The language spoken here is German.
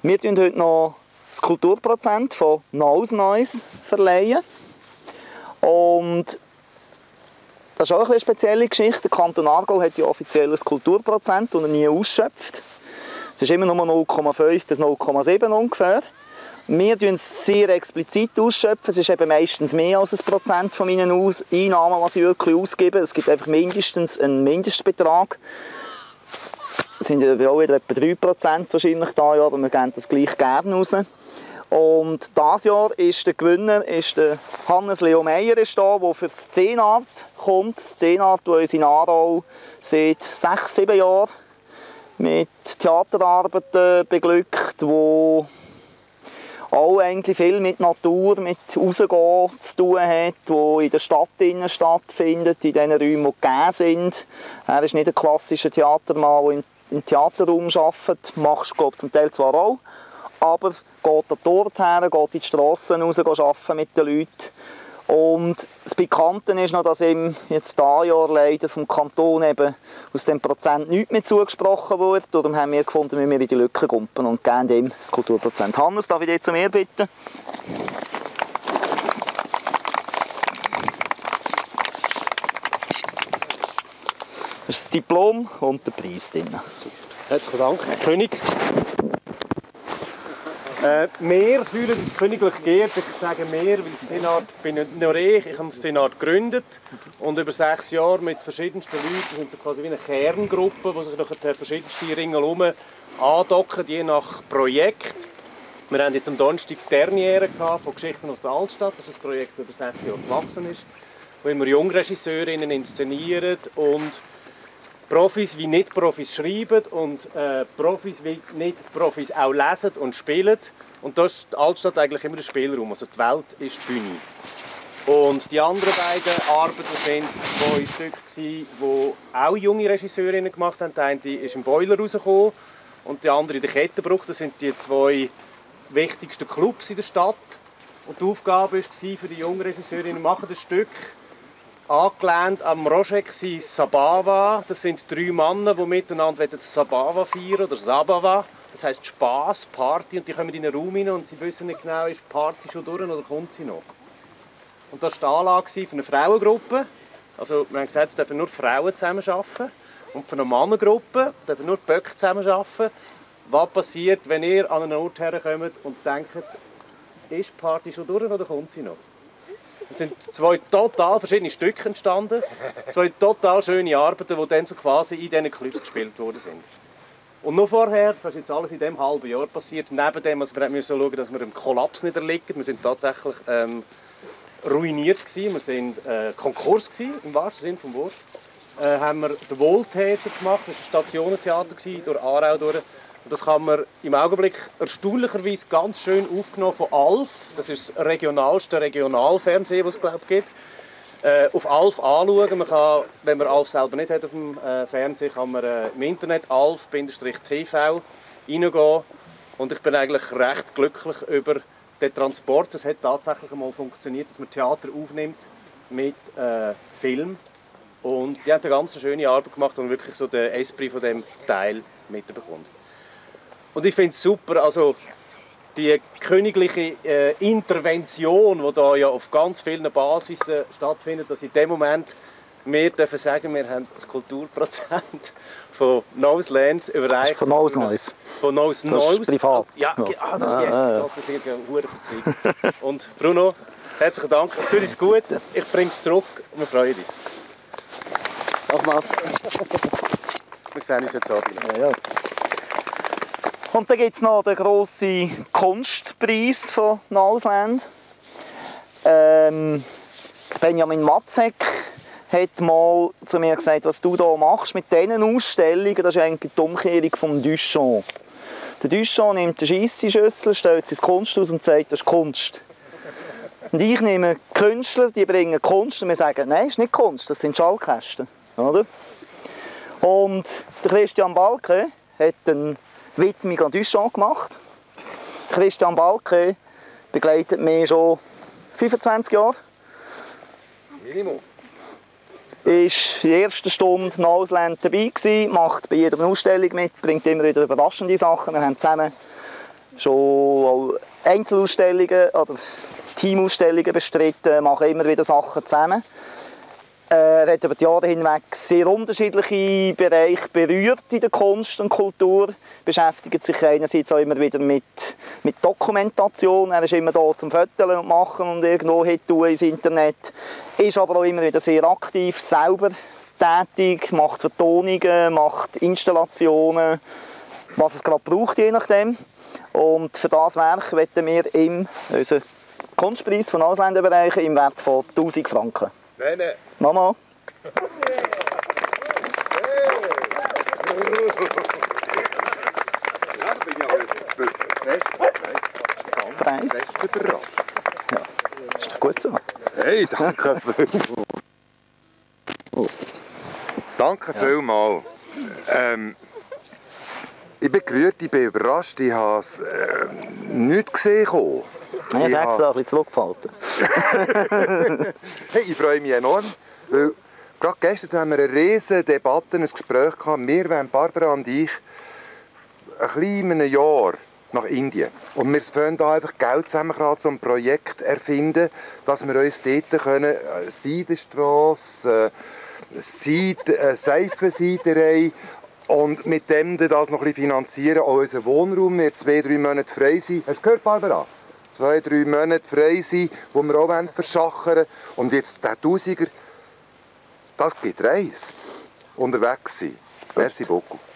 Wir verleihen heute noch das Kulturprozent von Neuss verleihen. Und das ist auch eine spezielle Geschichte. Der Kanton Aargau hat ja offiziell ein Kulturprozent, das er nie ausschöpft. Es ist immer nur 0,5 bis 0,7 ungefähr. Wir schöpfen es sehr explizit ausschöpfen. Es ist eben meistens mehr als 1% von meinen Einnahmen, die ich wirklich ausgebe. Es gibt einfach mindestens einen Mindestbetrag. Es sind ja auch wieder etwa 3% wahrscheinlich da, aber wir geben das gleich gerne raus. Und dieses Jahr ist der Gewinner der Hannes Leo Meyer, der für die Szenart kommt. Die Szenart, die uns in Aarau seit 6-7 Jahren mit Theaterarbeiten beglückt, wo auch eigentlich viel mit Natur, mit Rausgehen zu tun hat, die in der Stadt stattfindet, in den Räumen, die gegeben sind. Er ist nicht ein klassischer Theatermann, der im Theaterraum arbeitet. Machst du zum Teil zwar auch, aber geht dort her, geht in die Strassen raus, arbeiten mit den Leuten. Und das Bekannte ist noch, dass ihm jetzt dieses Jahr leider vom Kanton eben aus dem Prozent nichts mehr zugesprochen wurde. Darum haben wir gefunden, wir in die Lücke kumpen und geben ihm das Kulturprozent. Hannes, darf ich dich zu mir bitten? Das ist das Diplom und der Preis drin. Herzlichen Dank, Herr König. Wir fühlen uns königlich geehrt. Ich sage wir, weil die Szenart bin nicht nur ich habe die Szenart gegründet und über 6 Jahre mit verschiedensten Leuten, wir sind so quasi wie eine Kerngruppe, die sich nachher verschiedenste Ringe herum andocken, je nach Projekt. Wir haben jetzt am Donnerstag die Derniere von Geschichten aus der Altstadt. Das ist ein Projekt, das über 6 Jahre gewachsen ist, wo wir Jungregisseurinnen inszenieren und Profis wie Nicht-Profis schreiben und Profis wie Nicht-Profis auch lesen und spielen. Und da ist die Altstadt eigentlich immer der Spielraum, also die Welt ist die Bühne. Und die anderen beiden Arbeiten sind 2 Stücke, die auch junge Regisseurinnen gemacht haben. Die eine ist im Boiler rausgekommen und die andere in der Kettenbruch. Das sind die 2 wichtigsten Clubs in der Stadt. Und die Aufgabe war für die jungen Regisseurinnen, machen das Stück angelehnt am Rozhek Sabava. Das sind 3 Männer, die miteinander Sabava feiern oder Sabava. Das heisst Spass, Party. Und die kommen in einen Raum rein und sie wissen nicht genau, ist die Party schon durch oder kommt sie noch. Und das war die Anlage für eine Frauengruppe. Also wir haben gesagt, es dürfen nur Frauen zusammenarbeiten. Und für eine Mannengruppe dürfen nur Böcke zusammenarbeiten. Was passiert, wenn ihr an einen Ort herkommt und denkt, ist die Party schon durch oder kommt sie noch? Es sind 2 total verschiedene Stücke entstanden. 2 total schöne Arbeiten, die dann so quasi in diesen Clubs gespielt worden sind. Und noch vorher, das ist jetzt alles in diesem halben Jahr passiert, neben dem, also wir müssen schauen, dass wir im Kollaps nicht erliegen. Wir sind tatsächlich ruiniert gewesen. Wir waren Konkurs gewesen, im wahrsten Sinne des Wortes. Haben wir den Wohltäter gemacht, das war ein Stationentheater durch Aarau durch. Und das kann man im Augenblick erstaunlicherweise ganz schön aufgenommen von ALF. Das ist das regionalste Regionalfernsehen, das es glaube ich gibt. Auf ALF anschauen. Man kann, wenn man ALF selber nicht hat auf dem Fernsehen, kann man im Internet ALF-TV reingehen. Und ich bin eigentlich recht glücklich über den Transport. Es hat tatsächlich einmal funktioniert, dass man Theater aufnimmt mit Film. Und die haben eine ganz schöne Arbeit gemacht und wirklich so den Esprit von dem Teil mitbekommen. Und ich finde es super, also die königliche Intervention, die da ja auf ganz vielen Basis stattfindet, dass in dem Moment wir dürfen sagen, wir haben das Kulturprozent von Noseland überreicht. Von Neuss. Von Neuss. Das ist privat. Ja, das ist yes. Das ist ja verdammt. Und Bruno, herzlichen Dank. Es tut uns gut. Ich bringe es zurück und wir freuen uns. Nochmals. Wir sehen uns jetzt Abend. Ja. Und dann gibt es noch den grossen Kunstpreis von Nausland. Benjamin Matzek hat mal zu mir gesagt, was du hier machst mit diesen Ausstellungen, das ist eigentlich die Umkehrung vom Duchamp. Der Duchamp nimmt eine Scheisseschüssel, stellt sie ins Kunsthaus und sagt, das ist Kunst. Und ich nehme Künstler, die bringen Kunst und wir sagen, nein, das ist nicht Kunst, das sind Schallkästen. Oder? Und der Christian Balke hat eine Widmung an Duchamp gemacht. Christian Balke begleitet mich schon 25 Jahre. Minimum. Ist in der ersten Stunde in Ausland dabei gewesen, macht bei jeder Ausstellung mit, bringt immer wieder überraschende Sachen. Wir haben zusammen schon auch Einzelausstellungen oder Teamausstellungen bestritten, machen immer wieder Sachen zusammen. Er hat über die Jahre hinweg sehr unterschiedliche Bereiche berührt in der Kunst und Kultur. Beschäftigt sich einerseits auch immer wieder mit Dokumentation. Er ist immer da zum Fotografieren und machen und irgendwo hin ins Internet. Ist aber auch immer wieder sehr aktiv, selber tätig, macht Vertonungen, macht Installationen, was es gerade braucht, je nachdem. Und für das Werk wollen wir ihm unseren Kunstpreis von Ausländerbereichen im Wert von 1000 Franken. Nein. Mama. Ja, da bin ich aber Preis. fest überrascht. Ja, ist doch gut so. Hey, danke vielmals. Danke vielmals. Ich bin gerührt, ich bin überrascht, ich habe es nicht gesehen. Ich habe es extra ein bisschen zurückgehalten. Hey, ich freue mich enorm, weil gerade gestern haben wir eine riesige Debatte, ein Gespräch gehabt. Wir wollen, Barbara und ich, ein bisschen einem Jahr nach Indien. Und wir wollen da einfach Geld zusammenkratzen, um ein Projekt erfinden, dass wir uns dort können, Seidenstrasse, Seifensiederei und mit dem das noch ein bisschen finanzieren. Auch unser Wohnraum wird 2-3 Monate frei sein. Hast du gehört, Barbara? 2-3 Monate frei sein, die wir auch verschachern wollen. Und jetzt der Tausiger, das gibt Reis. Unterwegs sein. Merci beaucoup.